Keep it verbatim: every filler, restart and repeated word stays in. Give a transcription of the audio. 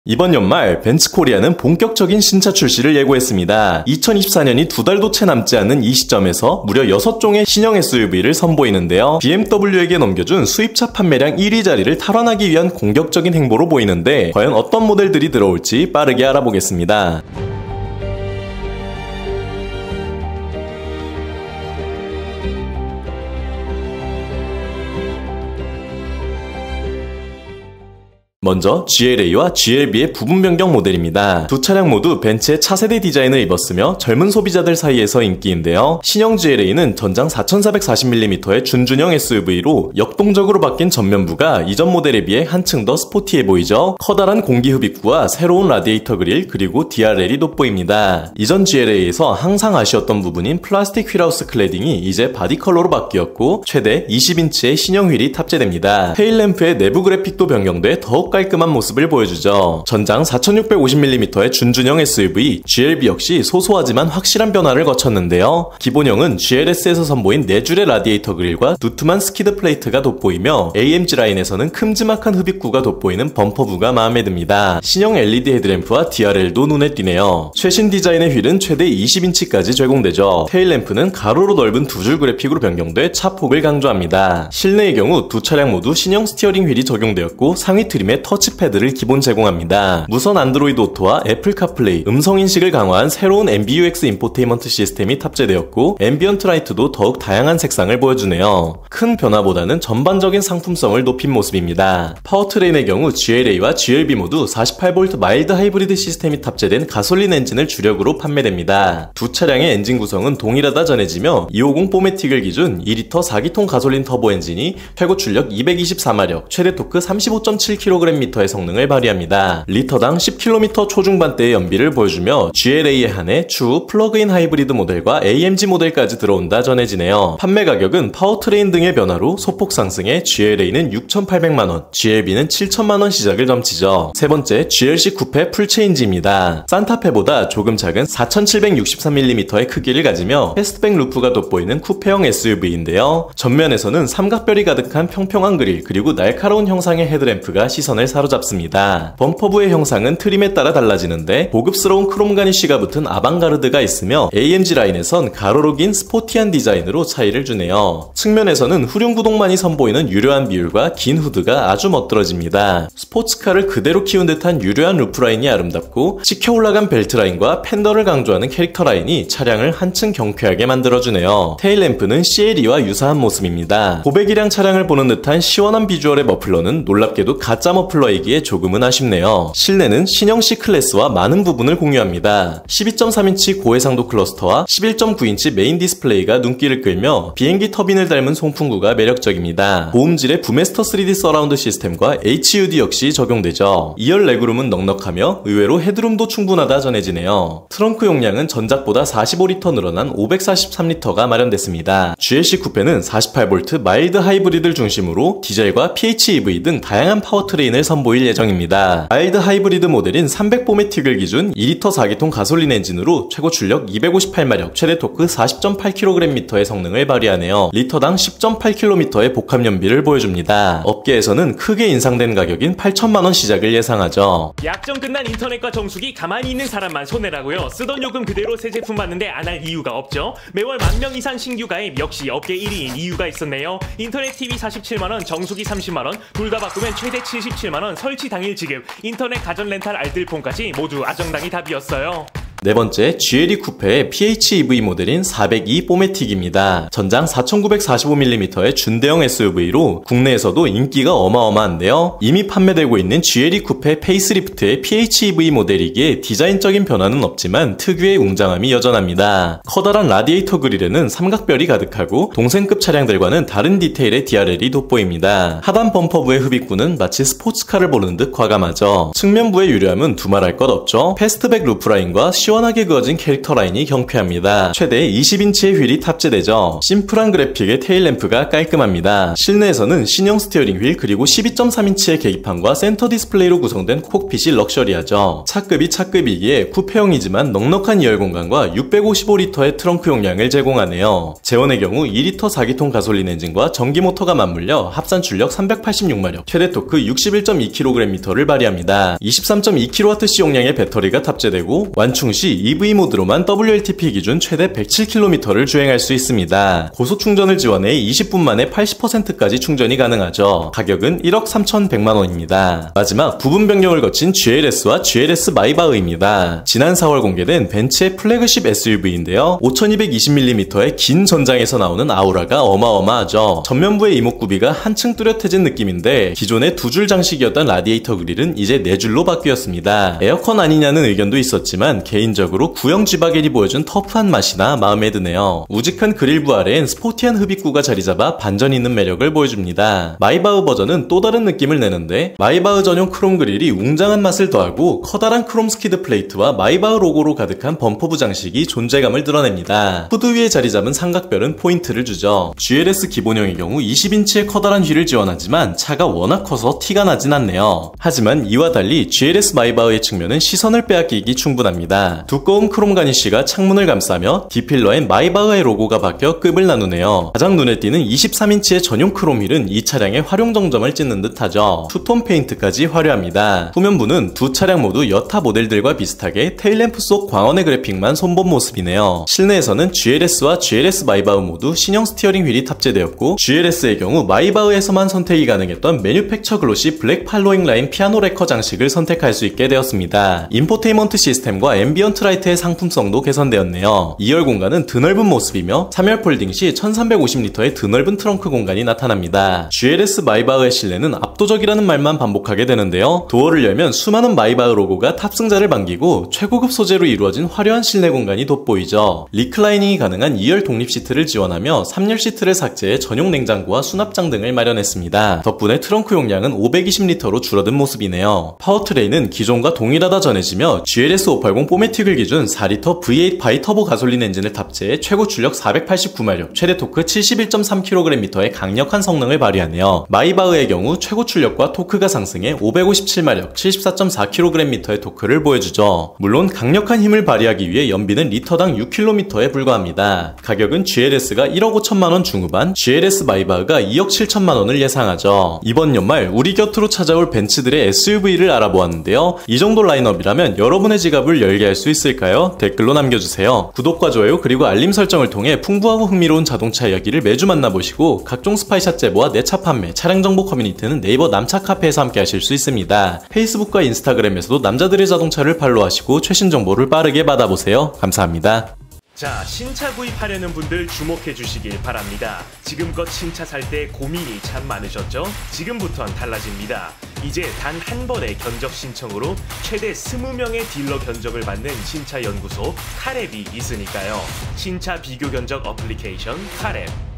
이번 연말 벤츠코리아는 본격적인 신차 출시를 예고했습니다. 이천이십사 년이 두 달도 채 남지 않는 이 시점에서 무려 여섯 종의 신형 에스유브이를 선보이는데요. 비엠더블유에게 넘겨준 수입차 판매량 일 위 자리를 탈환하기 위한 공격적인 행보로 보이는데 과연 어떤 모델들이 들어올지 빠르게 알아보겠습니다. 먼저 지엘에이와 지엘비의 부분 변경 모델입니다. 두 차량 모두 벤츠의 차세대 디자인을 입었으며 젊은 소비자들 사이에서 인기인데요. 신형 지엘에이는 전장 사천사백사십 밀리미터의 준준형 에스유브이로 역동적으로 바뀐 전면부가 이전 모델에 비해 한층 더 스포티해 보이죠. 커다란 공기 흡입구와 새로운 라디에이터 그릴 그리고 디알엘이 돋보입니다. 이전 지엘에이에서 항상 아쉬웠던 부분인 플라스틱 휠하우스 클래딩이 이제 바디 컬러로 바뀌었고 최대 이십 인치의 신형 휠이 탑재됩니다. 테일램프의 내부 그래픽도 변경돼 더욱 깔끔한 모습을 보여주죠. 전장 사천육백오십 밀리미터의 준준형 에스유브이 지엘비 역시 소소하지만 확실한 변화를 거쳤는데요. 기본형은 지엘에스에서 선보인 네 줄의 라디에이터 그릴과 두툼한 스키드 플레이트가 돋보이며 에이엠지 라인에서는 큼지막한 흡입구가 돋보이는 범퍼부가 마음에 듭니다. 신형 엘이디 헤드램프와 디알엘도 눈에 띄네요. 최신 디자인의 휠은 최대 이십 인치까지 제공되죠. 테일램프는 가로로 넓은 두 줄 그래픽으로 변경돼 차폭을 강조합니다. 실내의 경우 두 차량 모두 신형 스티어링 휠이 적용되었고 상위 트림에 터치패드를 기본 제공합니다. 무선 안드로이드 오토와 애플 카플레이, 음성인식을 강화한 새로운 엠비유엑스 인포테인먼트 시스템이 탑재되었고 앰비언트 라이트도 더욱 다양한 색상을 보여주네요. 큰 변화보다는 전반적인 상품성을 높인 모습입니다. 파워트레인의 경우 지엘에이와 지엘비 모두 사십팔 볼트 마일드 하이브리드 시스템이 탑재된 가솔린 엔진을 주력으로 판매됩니다. 두 차량의 엔진 구성은 동일하다 전해지며 이백오십 포매틱을 기준 이 리터 사 기통 가솔린 터보 엔진이 최고 출력 이백이십사 마력, 최대 토크 삼십오 점 칠 킬로그램 미터의 성능을 발휘합니다. 리터당 십 킬로미터 초중반대의 연비를 보여주며 지엘에이에 한해 추후 플러그인 하이브리드 모델과 에이엠지 모델까지 들어온다 전해지네요. 판매 가격은 파워트레인 등의 변화로 소폭 상승해 지엘에이는 육천팔백만 원, 지엘비는 칠천만 원 시작을 점치죠. 세 번째, 지엘씨 쿠페 풀체인지입니다. 산타페보다 조금 작은 사천칠백육십삼 밀리미터의 크기를 가지며 패스트백 루프가 돋보이는 쿠페형 에스유브이인데요. 전면에서는 삼각별이 가득한 평평한 그릴 그리고 날카로운 형상의 헤드램프가 시선을 사로잡습니다. 범퍼부의 형상은 트림에 따라 달라지는데 고급스러운 크롬 가니쉬가 붙은 아방가르드가 있으며 에이엠지 라인에선 가로로 긴 스포티한 디자인으로 차이를 주네요. 측면에서는 후륜 구동만이 선보이는 유려한 비율과 긴 후드가 아주 멋들어집니다. 스포츠카를 그대로 키운 듯한 유려한 루프라인이 아름답고 찍혀 올라간 벨트라인과 팬더를 강조하는 캐릭터 라인이 차량을 한층 경쾌하게 만들어주네요. 테일램프는 씨엘이와 유사한 모습입니다. 고배기량 차량을 보는 듯한 시원한 비주얼의 머플러는 놀랍게도 가짜 머플러이기에 조금은 아쉽네요. 실내는 신형 C클래스와 많은 부분을 공유합니다. 십이 점 삼 인치 고해상도 클러스터와 십일 점 구 인치 메인 디스플레이가 눈길을 끌며 비행기 터빈을 닮은 송풍구가 매력적입니다. 고음질의 부메스터 쓰리디 서라운드 시스템과 에이치유디 역시 적용되죠. 이 열 레그룸은 넉넉하며 의외로 헤드룸도 충분하다 전해지네요. 트렁크 용량은 전작보다 사십오 리터 늘어난 오백사십삼 리터가 마련됐습니다. 지엘씨 쿠페는 사십팔 볼트 마일드 하이브리드를 중심으로 디젤과 피에이치이브이 등 다양한 파워트레인을 선보일 예정입니다. 마일드 하이브리드 모델인 삼백 포매틱을 기준 이 리터 사 기통 가솔린 엔진으로 최고 출력 이백오십팔 마력, 최대 토크 사십 점 팔 킬로그램 미터의 성능을 발휘하네요. 리터당 십 점 팔 킬로미터의 복합 연비를 보여줍니다. 업계에서는 크게 인상된 가격인 팔천만 원 시작을 예상하죠. 약정 끝난 인터넷과 정수기 가만히 있는 사람만 손해라고요. 쓰던 요금 그대로 새 제품 받는데 안 할 이유가 없죠. 매월 만 명 이상 신규 가입 역시 업계 일 위인 이유가 있었네요. 인터넷 티비 사십칠만 원, 정수기 삼십만 원, 둘 다 바꾸면 최대 칠십칠만 원, 설치 당일 지급, 인터넷 가전 렌탈 알뜰폰까지 모두 아정당이 답이었어요. 네 번째, 지엘이 쿠페의 피에이치이브이 모델인 사백이 포매틱입니다. 전장 사천구백사십오 밀리미터의 준대형 에스유브이로 국내에서도 인기가 어마어마한데요. 이미 판매되고 있는 지엘이 쿠페 페이스리프트의 피에이치이브이 모델이기에 디자인적인 변화는 없지만 특유의 웅장함이 여전합니다. 커다란 라디에이터 그릴에는 삼각별이 가득하고 동생급 차량들과는 다른 디테일의 디알엘이 돋보입니다. 하단 범퍼부의 흡입구는 마치 스포츠카를 보는 듯 과감하죠. 측면부의 유려함은 두말할 것 없죠. 패스트백 루프라인과 시원하게 그어진 캐릭터 라인이 경쾌합니다. 최대 이십 인치의 휠이 탑재되죠. 심플한 그래픽의 테일램프가 깔끔합니다. 실내에서는 신형 스티어링 휠 그리고 십이 점 삼 인치의 계기판과 센터 디스플레이로 구성된 콕핏이 럭셔리하죠. 차급이 차급이기에 쿠페형이지만 넉넉한 이열 공간과 육백오십오 리터의 트렁크 용량을 제공하네요. 제원의 경우 이 리터 사 기통 가솔린 엔진과 전기 모터가 맞물려 합산 출력 삼백팔십육 마력, 최대 토크 육십일 점 이 킬로그램미터를 발휘합니다. 이십삼 점 이 킬로와트시 용량의 배터리가 탑재되고 완충 시 이브이 모드로만 더블유엘티피 기준 최대 백칠 킬로미터를 주행할 수 있습니다. 고속 충전을 지원해 이십 분 만에 팔십 퍼센트까지 충전이 가능하죠. 가격은 일억 삼천백만 원입니다. 마지막 부분 변경을 거친 지엘에스와 지엘에스 마이바흐입니다. 지난 사월 공개된 벤츠의 플래그십 에스유브이인데요. 오천이백이십 밀리미터의 긴 전장에서 나오는 아우라가 어마어마하죠. 전면부의 이목구비가 한층 뚜렷해진 느낌인데 기존의 두 줄 장식이었던 라디에이터 그릴은 이제 네 줄로 바뀌었습니다. 에어컨 아니냐는 의견도 있었지만 개인적으로 구형 G바겐이 보여준 터프한 맛이나 마음에 드네요. 우직한 그릴부 아래엔 스포티한 흡입구가 자리잡아 반전 있는 매력을 보여줍니다. 마이바흐 버전은 또 다른 느낌을 내는데 마이바흐 전용 크롬 그릴이 웅장한 맛을 더하고 커다란 크롬 스키드 플레이트와 마이바흐 로고로 가득한 범퍼부 장식이 존재감을 드러냅니다. 후드 위에 자리잡은 삼각별은 포인트를 주죠. 지엘에스 기본형의 경우 이십 인치의 커다란 휠을 지원하지만 차가 워낙 커서 티가 나진 않네요. 하지만 이와 달리 지엘에스 마이바흐의 측면은 시선을 빼앗기기 충분합니다. 두꺼운 크롬 가니쉬가 창문을 감싸며 디필러엔 마이바흐의 로고가 박혀 급을 나누네요. 가장 눈에 띄는 이십삼 인치의 전용 크롬 휠은 이 차량의 활용 정점을 찍는 듯하죠. 투톤 페인트까지 화려합니다. 후면부는 두 차량 모두 여타 모델들과 비슷하게 테일램프 속 광원의 그래픽만 손본 모습이네요. 실내에서는 지엘에스와 지엘에스 마이바흐 모두 신형 스티어링 휠이 탑재되었고 지엘에스의 경우 마이바흐에서만 선택이 가능했던 매뉴팩처 글로시 블랙 팔로잉 라인 피아노 레커 장식을 선택할 수 있게 되었습니다. 인포테인먼트 시스템과 앰비언트 라이트의 상품성도 개선되었네요. 이열 공간은 드넓은 모습이며 삼 열 폴딩 시 천삼백오십 리터의 드넓은 트렁크 공간이 나타납니다. 지엘에스 마이바흐의 실내는 압도적이라는 말만 반복하게 되는데요. 도어를 열면 수많은 마이바흐 로고가 탑승자를 반기고 최고급 소재로 이루어진 화려한 실내 공간이 돋보이죠. 리클라이닝이 가능한 이열 독립 시트를 지원하며 삼 열 시트를 삭제해 전용 냉장고와 수납장 등을 마련했습니다. 덕분에 트렁크 용량은 오백이십 리터로 줄어든 모습이네요. 파워트레인은 기존과 동일하다 전해지며 지엘에스 오백팔십 포매틱을 기준 사 리터 브이 에잇 바이터보 가솔린 엔진을 탑재해 최고 출력 사백팔십구 마력, 최대 토크 칠십일 점 삼 킬로그램미터의 강력한 성능을 발휘하네요. 마이바흐의 경우 최고 출력과 토크가 상승해 오백오십칠 마력, 칠십사 점 사 킬로그램미터의 토크를 보여주죠. 물론 강력한 힘을 발휘하기 위해 연비는 리터당 육 킬로미터에 불과합니다. 가격은 지엘에스가 일억 오천만 원 중후반, 지엘에스 마이바흐가 이억 칠천만 원을 예상하죠. 이번 연말 우리 곁으로 찾아올 벤츠들의 에스유브이를 알아보았는데요. 이 정도 라인업이라면 여러분의 지갑을 열게 할 수 있을까요? 댓글로 남겨주세요. 구독과 좋아요 그리고 알림 설정을 통해 풍부하고 흥미로운 자동차 이야기를 매주 만나보시고 각종 스파이샷 제보와 내차 판매, 차량 정보 커뮤니티는 네이버 남차 카페에서 함께 하실 수 있습니다. 페이스북과 인스타그램에서도 남자들의 자동차를 팔로우하시고 최신 정보를 빠르게 받아보세요. 감사합니다. 자, 신차 구입하려는 분들 주목해 주시길 바랍니다. 지금껏 신차 살 때 고민이 참 많으셨죠? 지금부턴 달라집니다. 이제 단 한 번의 견적 신청으로 최대 이십 명의 딜러 견적을 받는 신차 연구소 카랩이 있으니까요. 신차 비교 견적 어플리케이션 카랩.